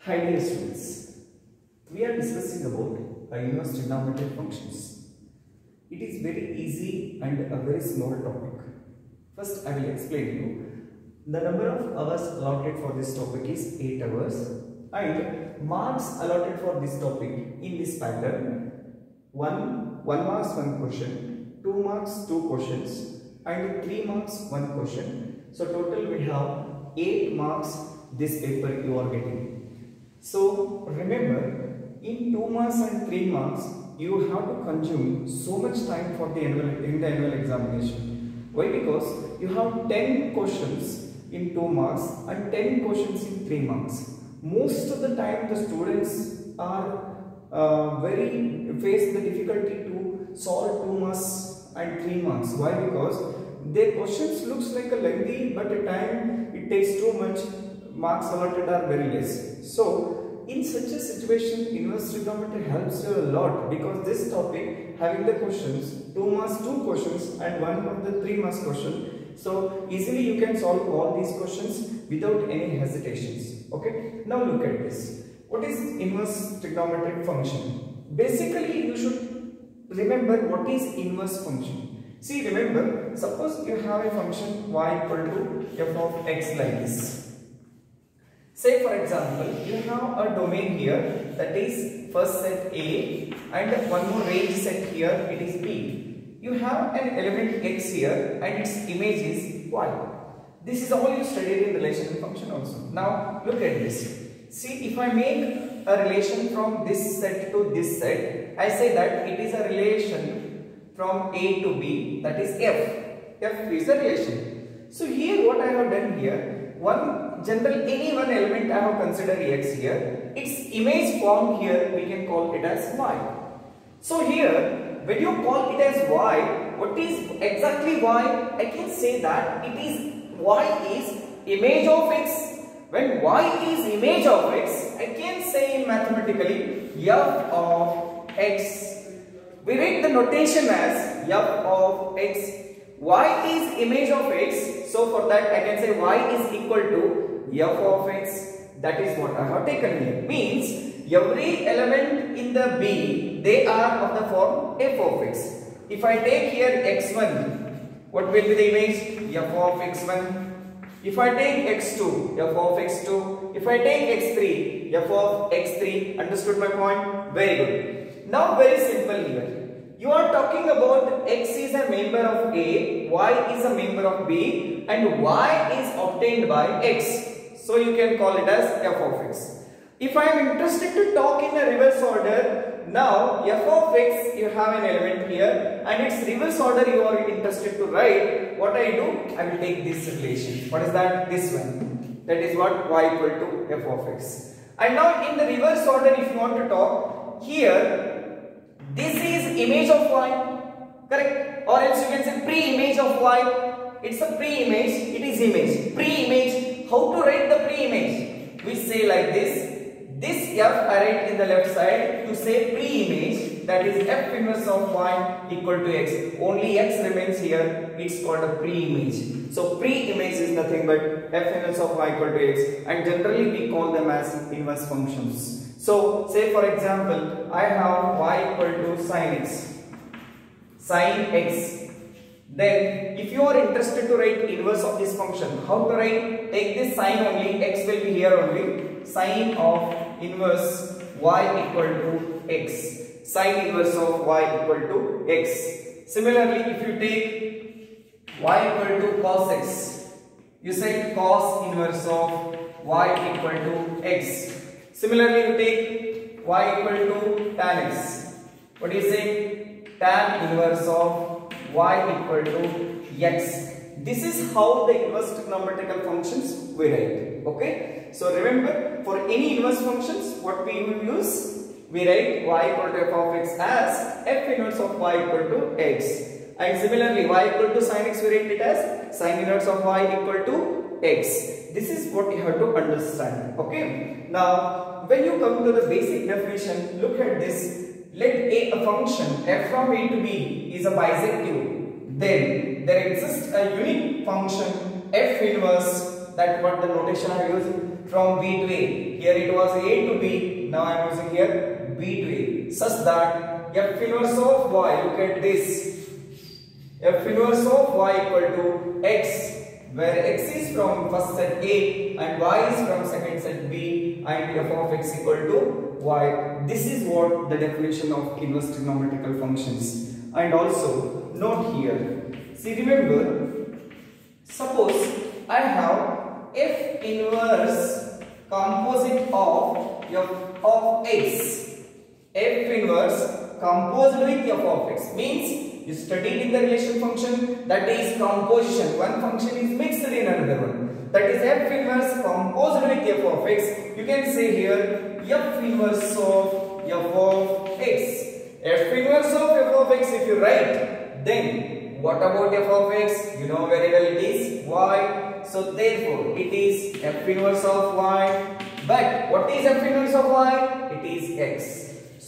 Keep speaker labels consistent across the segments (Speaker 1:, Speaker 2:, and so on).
Speaker 1: Hi dear students, we are discussing about inverse trigonometric functions. It is very easy and a very small topic. First I will explain you. The number of hours allotted for this topic is 8 hours and marks allotted for this topic in this pattern 1 marks 1 question, 2 marks 2 questions and 3 marks 1 question. So total we have 8 marks this paper you are getting. So remember, in 2 marks and 3 marks, you have to consume so much time for the annual examination. Why? Because you have 10 questions in 2 marks and 10 questions in 3 marks. Most of the time, the students are face the difficulty to solve 2 marks and 3 marks. Why? Because their questions looks like a lengthy, but at time it takes too much. Marks allotted are very less. So in such a situation, inverse trigonometry helps you a lot, because this topic having the questions 2 marks 2 questions and 1 of the 3 marks question, so easily you can solve all these questions without any hesitations. Okay, now look at this. What is inverse trigonometric function? Basically you should remember what is inverse function. See, remember, suppose you have a function y equal to f of x like this. Say for example, you have a domain here, that is first set A and one more range set here, it is B. You have an element x here and its image is y. This is all you studied in relational function also. Now look at this. See, if I make a relation from this set to this set, I say that it is a relation from A to B, that is f. F is a relation. So here what I have done here, any one element I have considered x here, its image form here we can call it as y. So here when you call it as y, what is exactly y? I can say that it is y is image of x. When y is image of x, I can say mathematically f of x. We write the notation as f of x. Y is image of x, so for that I can say y is equal to f of x. That is what I have taken here. Means every element in the B, they are of the form f of x. If I take here x1, what will be the image? F of x1. If I take x2, f of x2. If I take x3, f of x3. Understood my point? Very good. Now very simple here. You are talking about x is a member of A, y is a member of B, and y is obtained by x. So you can call it as f of x. If I am interested to talk in a reverse order, now f of x, you have an element here and its reverse order you are interested to write. What I do? I will take this relation. What is that? This one. That is what? Y equal to f of x. And now in the reverse order, if you want to talk, here this is image of y, correct? Or else you can say pre-image of y. It's a pre-image, it is image. Pre-image, how to write the pre-image? We say like this. This f I write in the left side to say pre-image, that is f inverse of y equal to x. Only x remains here, it's called a pre-image. So pre-image is nothing but f inverse of y equal to x, and generally we call them as inverse functions. So say for example, I have y equal to sin x. Sin x. Then if you are interested to write inverse of this function, how to write? Take this sin only, x will be here only. Sin of inverse y equal to x. Sin inverse of y equal to x. Similarly, if you take y equal to cos x, you say cos inverse of y equal to x. Similarly, you take y equal to tan x. What do you say? Tan inverse of y equal to x. This is how the inverse trigonometrical functions we write. Okay. So remember, for any inverse functions, what we will use? We write y equal to f of x as f inverse of y equal to x. And similarly, y equal to sin x, we write it as sin inverse of y equal to x. This is what you have to understand. Okay. Now, when you come to the basic definition, look at this. Let a function f from A to B is a bisective. Then there exists a unique function f inverse. That what the notation I use. from B to A. Here it was A to B. Now I am using here B to A. Such that F inverse of Y, look at this. F inverse of Y equal to X, where X is from first set A and Y is from second set B, and F of X equal to Y. This is what the definition of inverse trigonometrical functions. And also note here. See, remember, suppose I have F inverse composite of F of X. F inverse composed with F of X means you studied in the relation function, that is composition. One function is mixed in another one. That is F inverse composed with F of X. You can say here F inverse of F of X. F inverse of F of X, if you write, then what about F of X? You know very well it is Y. So therefore it is F inverse of Y. But what is F inverse of Y? It is X.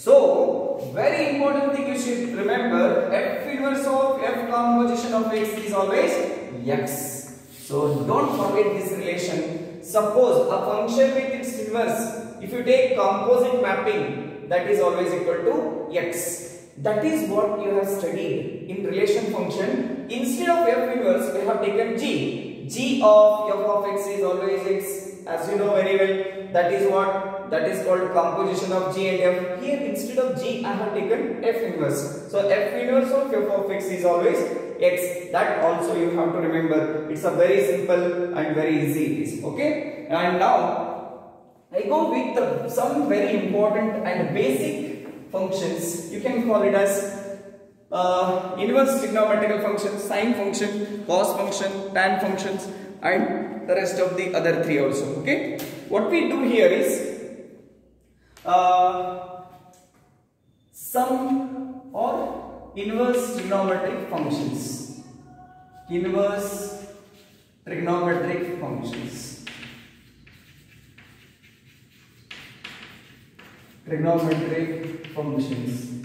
Speaker 1: So very important thing you should remember, F inverse of F composition of X is always X. So don't forget this relation. Suppose a function with its inverse, if you take composite mapping, that is always equal to X. That is what you have studied in relation function. Instead of F inverse, we have taken G. G of F of X is always X. As you know very well, that is what? That is called composition of G and F. Here instead of G, I have taken F inverse. So F inverse of F of X is always X. That also you have to remember. It's a very simple and very easy it is. Okay. And now I go with some very important and basic functions. You can call it as inverse trigonometrical functions, sine function, cos function, tan functions, and the rest of the other three also. Okay. What we do here is sum or inverse trigonometric functions. Inverse trigonometric functions. Trigonometric functions.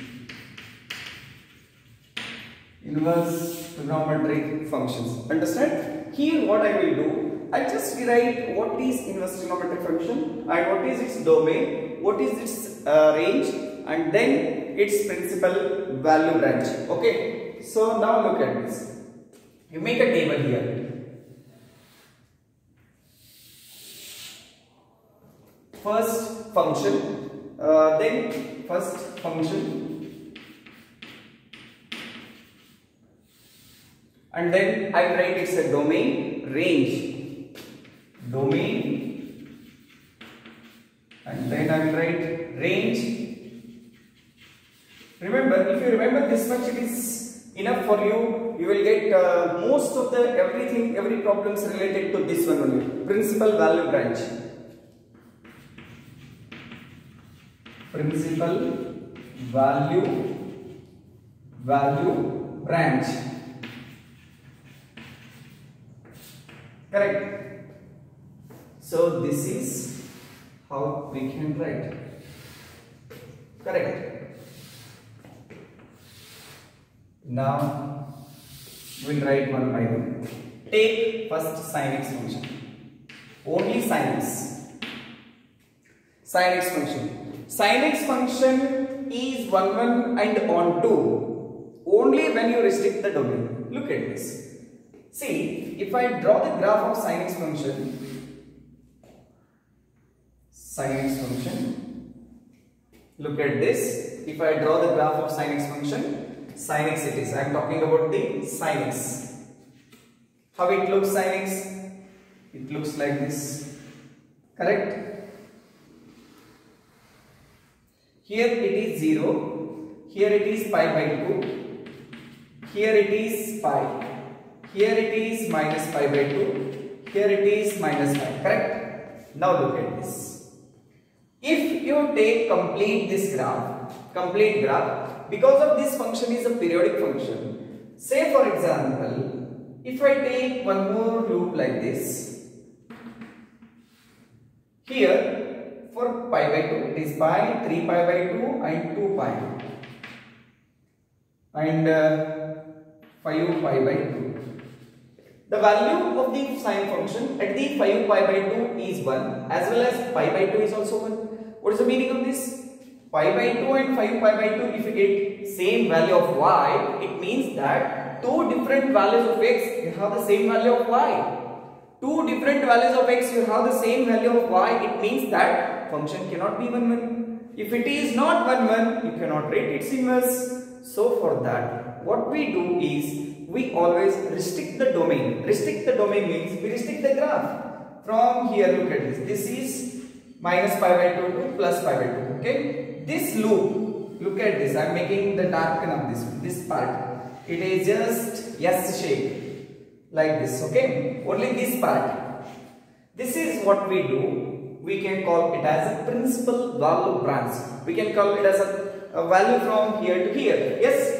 Speaker 1: Inverse trigonometric functions. Understand? Here what I will do, I just write what is inverse trigonometric function and what is its domain, what is its range, and then its principal value branch. Okay. So now look at this. You make a table here. First function, then first function, and then I write it's a domain, range, domain, and then I will write range. Remember, if you remember this much, it is enough for you. You will get most of the everything, every problems related to this one only. Principal value branch. Principal value branch. Correct. So this is how we can write. Correct. Now we will write one by one. Take first sin x function. Only sin x. Sin x function. Sin x function is 1, 1 and on 2 only when you restrict the domain. Look at this. See, if I draw the graph of sin x function, look at this. If I draw the graph of sin x function, sin x it is. I am talking about the sin x. How it looks sin x? It looks like this. Correct? Here it is 0. Here it is pi by 2. Here it is pi. Here it is minus pi by 2. Here it is minus pi. Correct? Now look at this. If you take complete graph, because of this function is a periodic function. Say for example, if I take one more loop like this, here for pi by 2 it is pi, 3 pi by 2 and 2 pi and 5 pi by 2. The value of the sine function at the 5 pi by 2 is 1 as well as pi by 2 is also 1. What is the meaning of this? Pi by 2 and 5 pi by 2, if you get same value of y, it means that two different values of x, you have the same value of y. Two different values of x, you have the same value of y, it means that function cannot be 1 1. If it is not 1 1, you cannot write its inverse. So for that, what we do is, we always restrict the domain. Restrict the domain means we restrict the graph. From here, look at this. This is minus pi by 2 to plus pi by 2. Okay. This loop, look at this. I am making the darken of this part. It is just S shape like this. Okay. Only this part. This is what we do. We can call it as a principal value branch. We can call it as a value from here to here. Yes.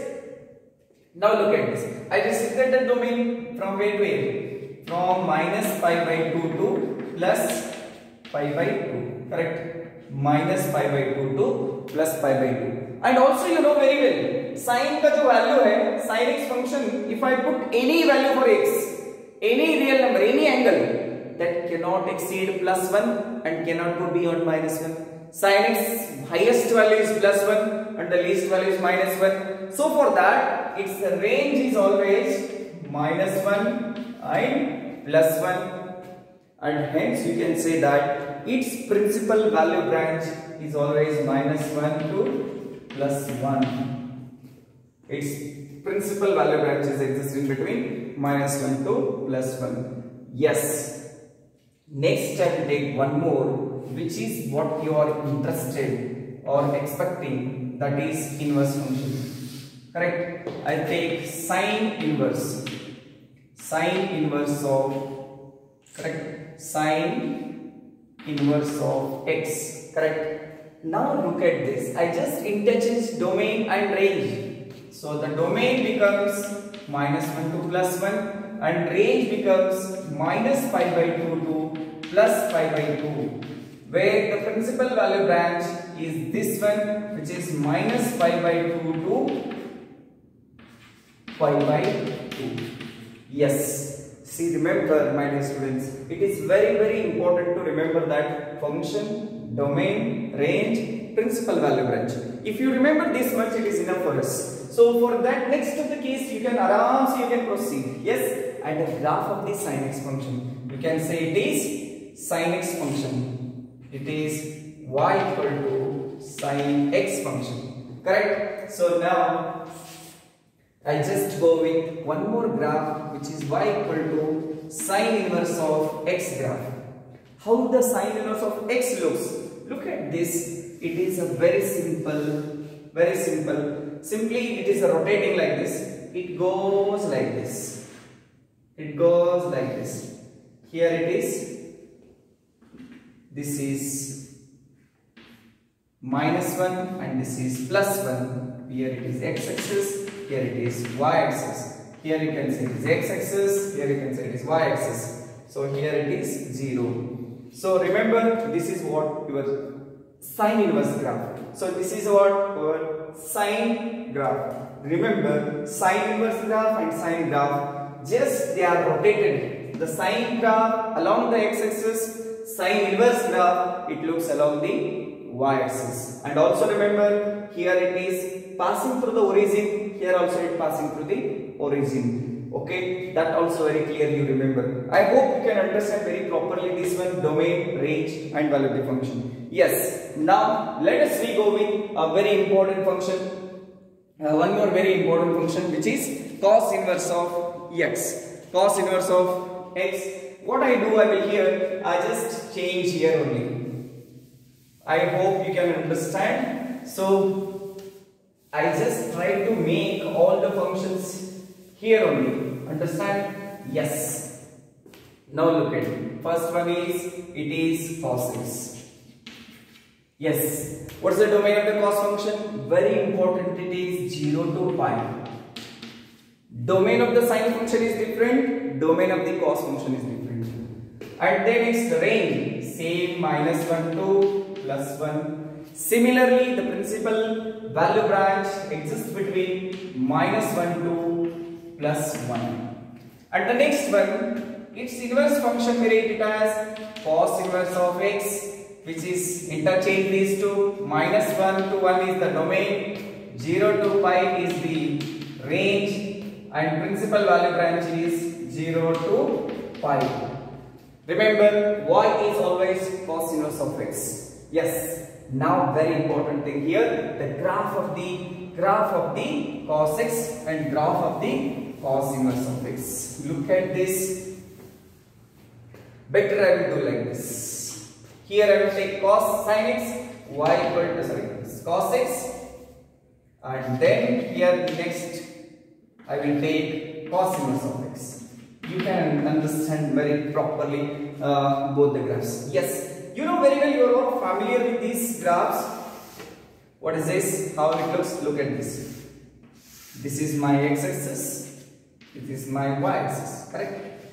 Speaker 1: Now look at this. I restricted the domain from where to where? From minus pi by 2 to plus pi by 2. Correct? Minus pi by 2 to plus pi by 2. And also you know very well, sine का जो value है, sin x function, if I put any value for x, any real number, any angle, that cannot exceed plus 1 and cannot go beyond minus 1. Sin x highest value is plus 1 and the least value is minus 1. So for that, its range is always minus 1 and plus 1. And hence you can say that its principal value branch is always minus 1 to plus 1. Its principal value branches exist in between minus 1 to plus 1. Yes. Next I will take one more, which is what you are interested or expecting, that is inverse function. Correct? I take sine inverse. Sine inverse of, correct? Sine inverse of x. Correct? Now look at this. I just interchange domain and range. So the domain becomes minus 1 to plus 1 and range becomes minus pi by 2 to plus pi by 2, where the principal value branch is this one, which is minus pi by 2 to pi by 2. Yes. See, remember my dear students, it is very important to remember that function, domain, range, principal value branch. If you remember this much, it is enough for us. So for that next of the case, you can proceed. Yes, and the graph of the sin x function, you can say it is sin x function. It is y equal to sin x function. Correct? So now I just go with one more graph, which is y equal to sine inverse of x graph. How the sine inverse of x looks? Look at this. It is a very simple. Simply it is rotating like this. It goes like this. It goes like this. Here it is. This is minus 1 and this is plus 1. Here it is x-axis. Here it is y-axis. Here you can say it is x-axis. Here you can say it is y-axis. So here it is 0. So remember, this is what your sine inverse graph. So this is what our sine graph. Remember, sine inverse graph and sine graph, just they are rotated. The sine graph along the x-axis, sine inverse graph, it looks along the y-axis. And also remember, here it is passing through the origin, here also it passing through the origin. Okay, that also very clearly you remember. I hope you can understand very properly this one, domain, range and value of the function. Yes, now let us go with a very important function, one more very important function, which is cos inverse of x. Cos inverse of x. What I do, I will here, I just change here only. I hope you can understand. So I just try to make all the functions here only. Understand? Yes. Now look at it. First one is, it is cos x. Yes. What's the domain of the cos function? Very important, it is 0 to pi. Domain of the sine function is different. Domain of the cos function is different. And then its range, same, minus 1 to plus 1. Similarly, the principal value branch exists between minus 1 to plus 1. And the next one, its inverse function we write it as cos inverse of x, which is interchange these two. -1 to 1 is the domain, 0 to pi is the range, and principal value branch is 0 to pi. Remember, y is always cos inverse of x. Yes. Now very important thing here, the graph of the cos x and graph of the cos inverse of x. Look at this. Better I will do like this. Here I will take cos sin x, y equal to cos x, and then here next I will take cos inverse of x. You can understand very properly both the graphs. Yes. You know very well, you are all familiar with these graphs. What is this? How it looks? Look at this. This is my x-axis. This is my y-axis. Correct?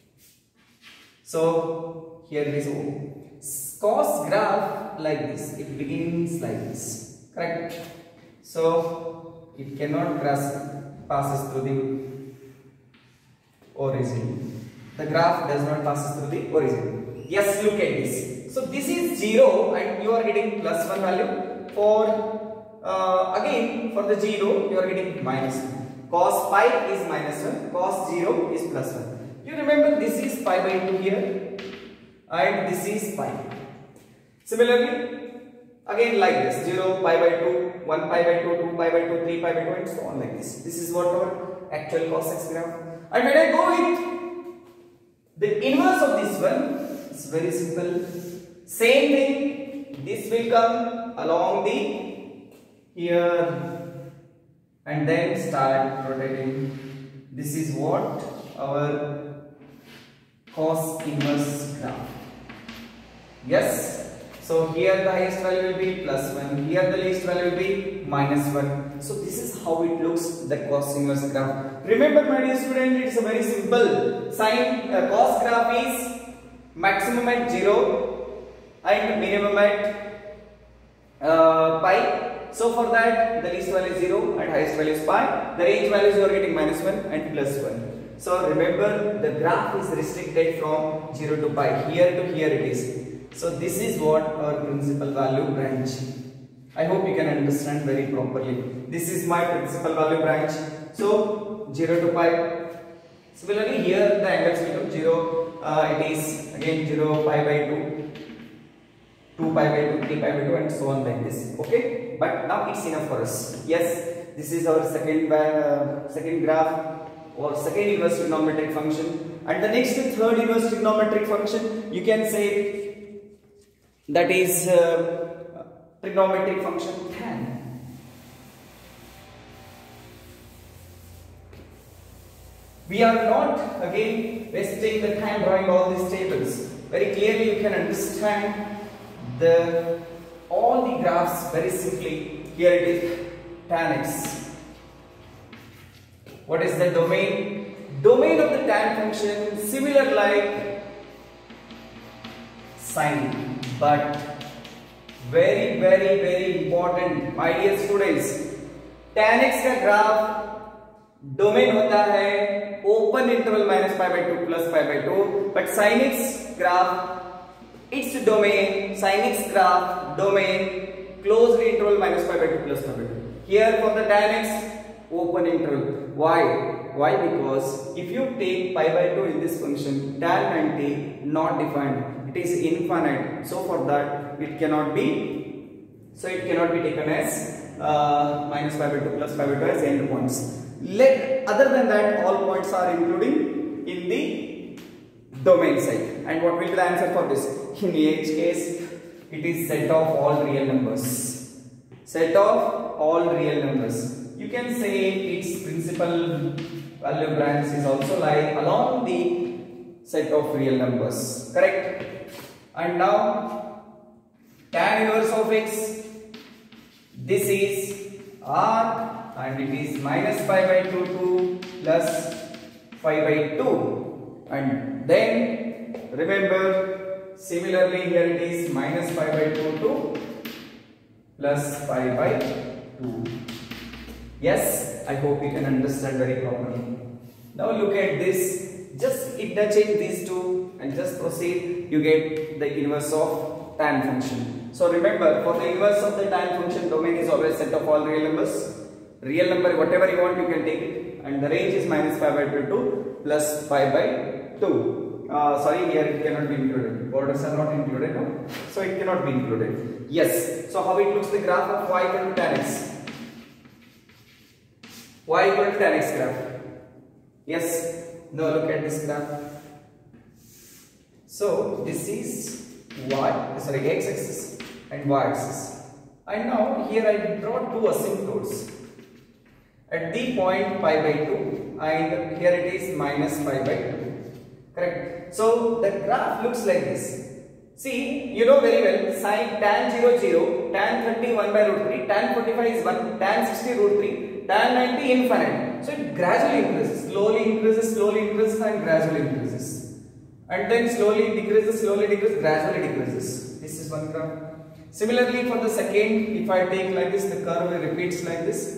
Speaker 1: So here it is. Cos graph like this. It begins like this. Correct? So it cannot passes through the origin. The graph does not pass through the origin. Yes, look at this. So this is 0 and you are getting +1 value. For again for the 0 you are getting -1. Cos pi is -1. Cos 0 is +1. You remember this is pi by 2 here and this is pi. Similarly, again like this 0 pi by 2, 1 pi by 2, 2 pi by 2, 3 pi by 2 and so on like this. This is what our actual cos x graph. And when I go with the inverse of this one, it's very simple. Same thing, this will come along the here and then start rotating. This is what our cos inverse graph. Yes. So here the highest value will be +1, here the least value will be -1. So this is how it looks, the cos inverse graph. Remember my dear student, it's a very simple sign. Cos graph is maximum at 0 and minimum at pi. So for that the least value is 0 and highest value is pi. The range values you are getting -1 and +1. So remember, the graph is restricted from 0 to pi. Here to here it is. So this is what our principal value branch. I hope you can understand very properly. This is my principal value branch. So 0 to pi. Similarly here the angles become 0. It is again 0 pi by 2, 2 pi by 2, 3 pi by 2 and so on like this. Okay. But now it's enough for us. Yes. This is our second graph or second inverse trigonometric function. And the next third inverse trigonometric function, you can say that is trigonometric function tan. We are not again wasting the time drawing all these tables. Very clearly you can understand all the graphs very simply. Here it is tan x. What is the domain? Domain of the tan function similar like sine, but very important my dear students, tan x का graph domain होता है open interval -pi by 2 + pi by 2, but sin x graph its domain, sin x graph domain closed interval -pi by 2 + pi by 2. Here for the tan x open interval. Why? Because if you take pi by 2 in this function, tan and t not defined, it is infinite. So for that it cannot be taken as -pi by 2 + pi by 2 as end points. Other than that, all points are including in the domain side. And what will be the answer for this? In each case, it is set of all real numbers. Set of all real numbers. You can say its principal value branch is also lie along the set of real numbers. Correct? And now tan inverse of x. This is r. And it is -pi by 2 to +pi by 2, and then remember similarly here it is -pi by 2 to +pi by 2. Yes, I hope you can understand very properly. Now look at this. interchange these two and just proceed, you get the inverse of tan function. So remember, for the inverse of the tan function, domain is always set of all real numbers. Real number, whatever you want, you can take it, and the range is minus pi by 2 to plus pi by 2. Sorry, here it cannot be included. Borders are not included, no? So it cannot be included. Yes. So how it looks, the graph of y equal to tan x. Y equal to tan x graph. Yes. Now look at this graph. So this is x axis and y axis. And now here I draw two asymptotes. At the point pi by 2 and here it is minus pi by 2. Correct. So the graph looks like this. See, you know very well, sin tan 0 0, tan 30 1 by root 3, tan 45 is 1, tan 60 root 3, tan 90 infinite. So it gradually increases, slowly increases and gradually increases. And then slowly decreases, gradually decreases. This is one graph. Similarly for the second, if I take like this, the curve repeats like this.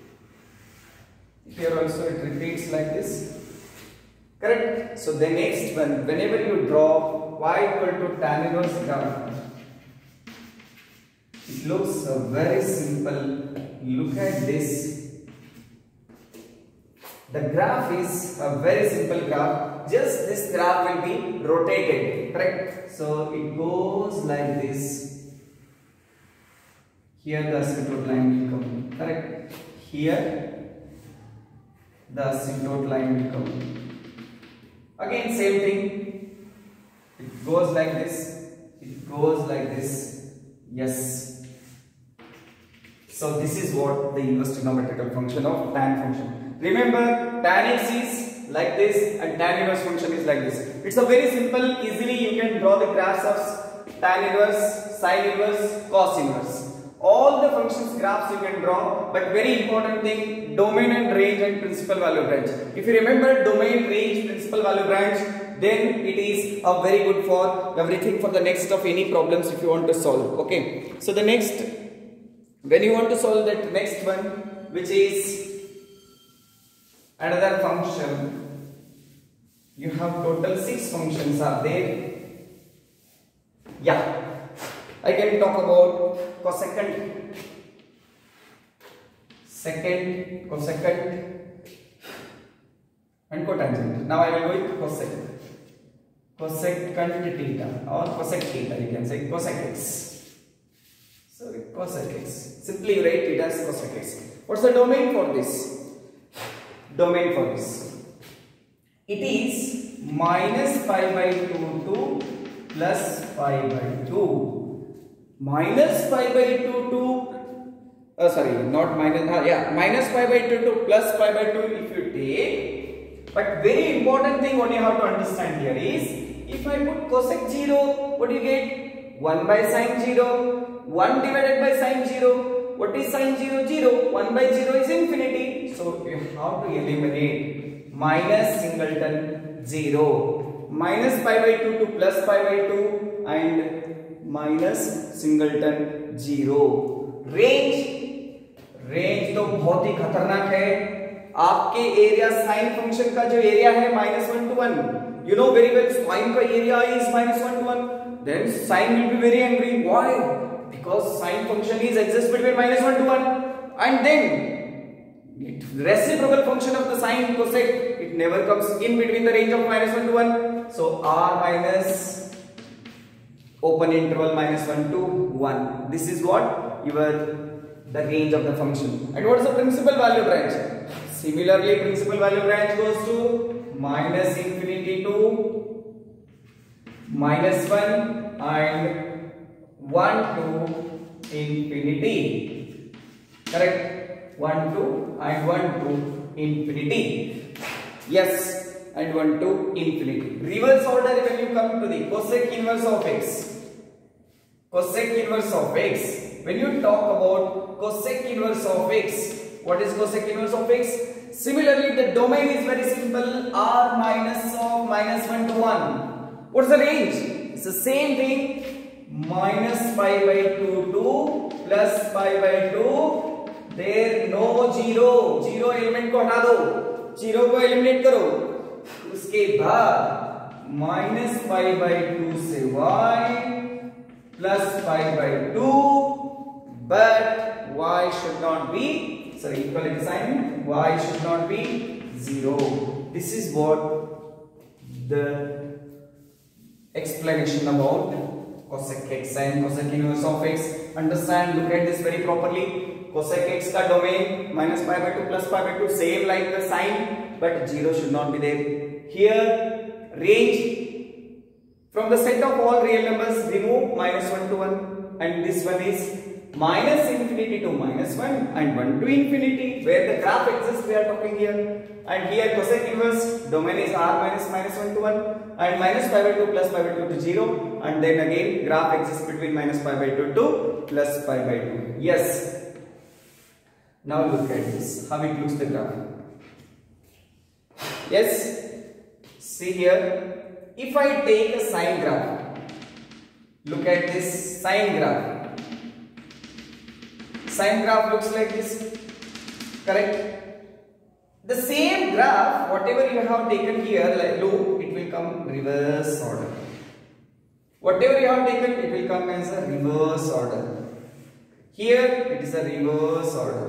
Speaker 1: Here also it repeats like this. Correct? So the next one, whenever you draw y equal to tan inverse graph, it looks very simple. Look at this. The graph is a very simple graph. Just this graph will be rotated. Correct? So it goes like this. Here the asymptote line will come. Correct? Here the asymptote line will come. Again same thing. It goes like this. It goes like this. Yes. So this is what the inverse trigonometrical function of tan function. Remember, tan x is like this and tan inverse function is like this. It's a very simple, easily you can draw the graphs of tan inverse, sine inverse, cos inverse. All the functions graphs you can draw, but very important thing, domain and range and principal value branch. If you remember domain, range, principal value branch, then it is a very good for everything for the next of any problems if you want to solve. Okay. So the next, when you want to solve that next one, which is another function, you have total 6 functions are there. Yeah. I can talk about cosecant, secant, cosecant and cotangent. Now I will go with cosec. Cosecant theta or cosec theta, you can say cosec x. Sorry, cosec x. Simply you write it as cosec x. What's the domain for this? Domain for this. It is minus pi by 2 to plus pi by 2. Minus pi by 2 to minus pi by 2 to plus pi by 2 if you take. But very important thing what you have to understand here is, if I put cosec 0, what do you get? 1 by sine 0, 1 divided by sine 0. What is sine 0? 0. 1 by 0 is infinity. So you have to eliminate minus singleton 0. Minus pi by 2 to plus pi by 2 and minus singleton 0. Range तो बहुत ही खतरनाक है. आपके area sine function का जो area है -1 to 1, you know very well sine का area is -1 to 1. Then sine will be very angry. Why? Because sine function is exists between -1 to 1, and then reciprocal function of the sine cosec, it never comes in between the range of -1 to 1. So r minus open interval -1 to 1. This is what the range of the function. And what is the principal value branch? Similarly, principal value branch goes to minus infinity to -1 and 1 to infinity. Correct? 1 to and 1 to infinity. Yes, and 1 to infinity. Reverse order when you come to the cosec inverse of x. Cosec inverse of x. When you talk about cosec inverse of x, what is cosec inverse of x? Similarly, the domain is very simple, r minus of -1 to 1. What's the range? It's the same thing, minus pi by 2 to plus pi by 2. There no 0 element को हटा दो, 0 को eliminate करो. उसके बाद minus pi by 2 से y plus pi by 2, but y should not be, sorry, equality sign, y should not be 0. This is what the explanation about cosec x and cosec inverse of x. Understand, look at this very properly. Cosec x का domain minus pi by 2 plus pi by 2, same like the sign, but 0 should not be there. Here range from the set of all real numbers, remove minus 1 to 1, and this one is minus infinity to minus 1 and 1 to infinity, where the graph exists we are talking here. And here cosec inverse domain is r minus minus 1 to 1 and minus pi by 2 plus pi by 2 to 0, and then again graph exists between minus pi by 2 to plus pi by 2. Yes. Now look at this, how it looks the graph. Yes, see here, if I take a sine graph, look at this sine graph. Sine graph looks like this, correct? The same graph, whatever you have taken here, like loop, it will come reverse order. Whatever you have taken, it will come as a reverse order. Here, it is a reverse order.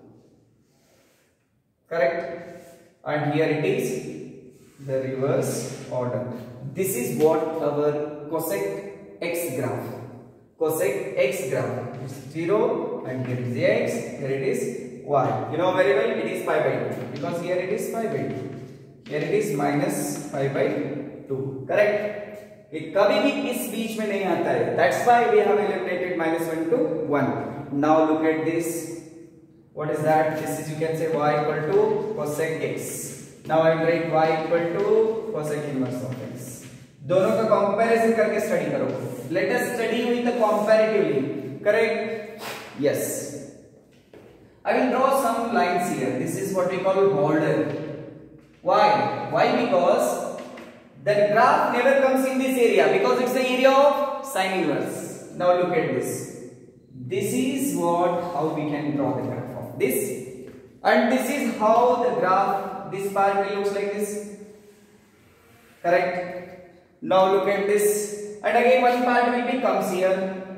Speaker 1: Correct? And here it is the reverse order. This is what our cosec x graph. Cosec x graph is 0 and here is x, here it is y. You know very well it is pi by 2 because here it is pi by 2. Here it is minus pi by 2. Correct? ये कभी भी इस बीच में नहीं आता है. That's why we have eliminated minus 1 to 1. Now look at this. What is that? This is, you can say, y equal to cosec x. Now I write y equal to cosec inverse of x. दोनों का comparison करके study करो. Let us study with the comparatively. Correct? Yes. I will draw some lines here. This is what we call border. Why? Why? Because the graph never comes in this area because it's the area of sine inverse. Now look at this. This is how we can draw the graph of this, and this is how the graph, this part will looks like this. Correct? Now look at this, and again one part will be comes here,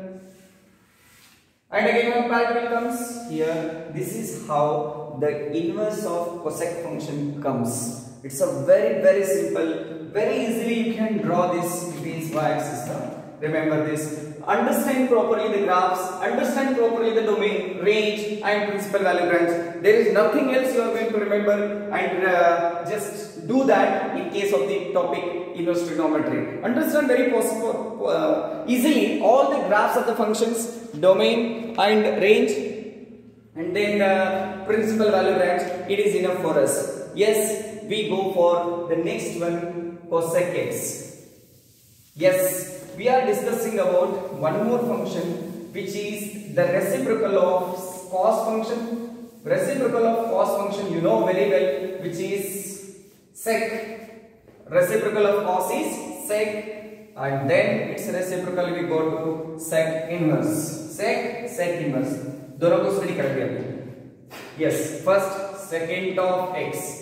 Speaker 1: and again one part will comes here. This is how the inverse of cosec function comes. It's a very simple, very easily you can draw this y-axis. Remember this. Understand properly the graphs, understand properly the domain, range and principal value branch. There is nothing else you are going to remember, and just do that in case of the topic inverse trigonometry. Understand very easily all the graphs of the functions, domain and range, and then principal value branch. It is enough for us. Yes, we go for the next one, cosec x. Yes. We are discussing about one more function, which is the reciprocal of cos function. Reciprocal of cos function you know very well, which is sec. Reciprocal of cos is sec, and then its reciprocal we go to sec inverse. Sec inverse. दोनों को study कर दिया. Yes, first secant of x.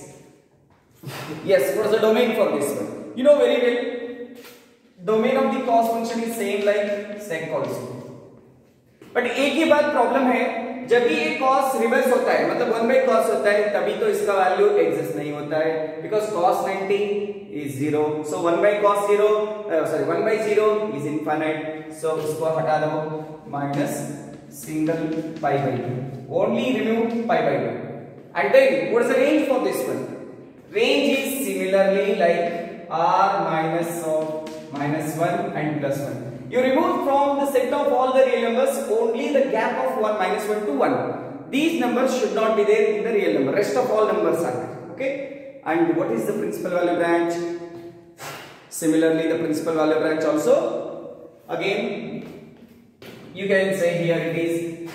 Speaker 1: Yes, what is the domain for this one? You know very well. Domain of the cos function is same like sec also. But एक ही बात problem है, जब भी ये cos रिवर्स होता है, मतलब 1 by cos होता है, तभी तो इसका वैल्यू एग्जिस्ट नहीं होता है, because cos 90 is 0. So 1 by cos 0, sorry 1 by 0 is infinite. So इसको हटा दो, minus single pi by 2. Only remove pi by 2. And then what is the range for this one? Range is similarly like r minus of minus 1 and plus 1. You remove from the set of all the real numbers only the gap of 1 minus 1 to 1. These numbers should not be there in the real number. Rest of all numbers are there. Okay. And what is the principal value branch? Similarly, the principal value branch also. Again, you can say here it is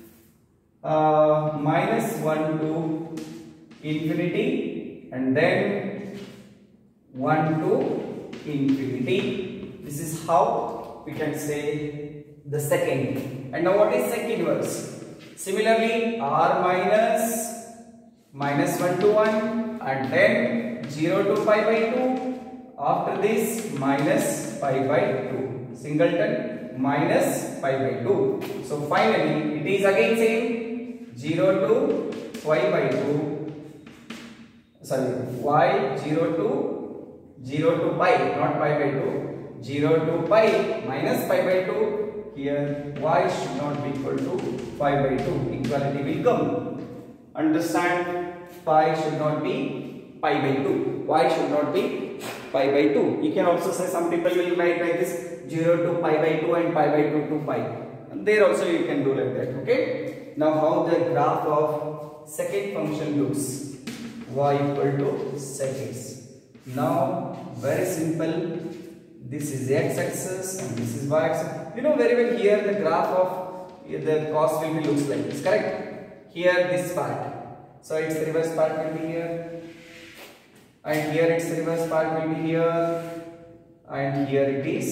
Speaker 1: minus 1 to infinity and then 1 to infinity. This is how we can say the second. And now what is sec inverse? Similarly, r minus 1 to 1 and then 0 to pi by 2. After this minus pi by 2. Singleton minus pi by 2. So finally it is again same 0 to y by 2. Sorry, y 0 to pi, not pi by 2. 0 to pi minus pi by 2. Here y should not be equal to pi by 2. Equality will come. Understand? Pi should not be pi by 2. Y should not be pi by 2. You can also say, some people will write like this, 0 to pi by 2 and pi by 2 to pi. And there also you can do like that. Okay. Now how the graph of second function looks? Y equal to sec x. Now very simple. This is the x-axis and this is y-axis. You know very well here the graph of the cos will be looks like this. Correct? Here this part. So its reverse part will be here. And here its reverse part will be here. And here it is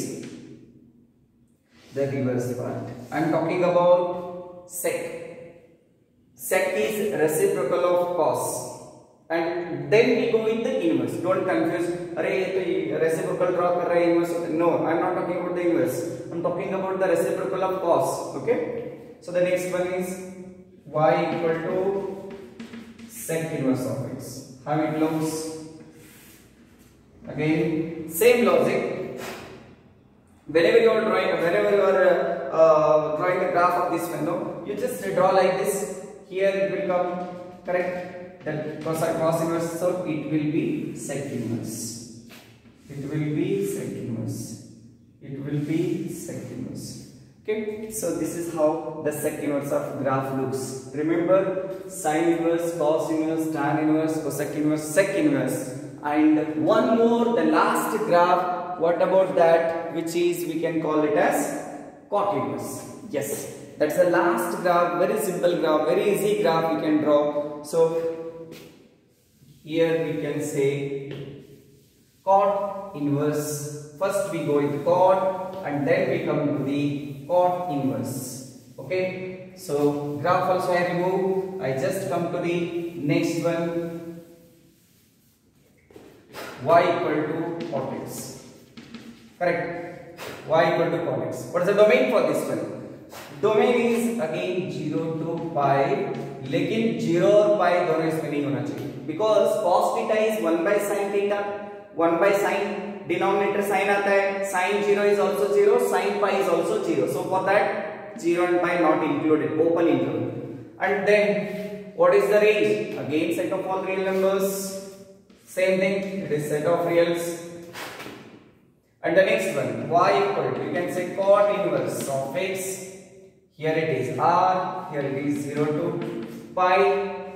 Speaker 1: the reverse part. I am talking about sec. Sec is reciprocal of cos. And then we go with the inverse. Don't confuse. Reciprocal draw kar rahe inverse. No, I am not talking about the inverse. I am talking about the reciprocal of cos. Okay. So the next one is y equal to sec inverse of x. How it looks? Again, same logic. Whenever you are drawing the graph of this window, you just draw like this. Here it will come, correct? Then cos inverse, so it will be sec inverse. It will be sec inverse. It will be sec inverse. Okay, so this is how the sec inverse of graph looks. Remember, sine inverse, cos inverse, tan inverse, cosec inverse, sec inverse. And one more, the last graph. What about that? Which is, we can call it as cot inverse. Yes, that's the last graph. Very simple graph, very easy graph we can draw. So here we can say cot inverse. First we go with cot and then we come to the cot inverse. Okay, so graph also I remove. I just come to the next one. Y equal to cot x. Correct? Y equal to cot x. What is the domain for this one? Domain is again 0 to pi. लेकिन 0 और pi दोनों इसमें नहीं होना चाहिए. Because cos theta is 1 by sin theta. 1 by sin, denominator sin आता है. Sin 0 is also 0. Sin pi is also 0. So for that 0 and pi not included. Open interval. And then what is the range? Again set of all real numbers. Same thing. It is set of reals. And the next one, y equal to, you can say cot inverse of x. Here it is r. Here it is 0 to pi.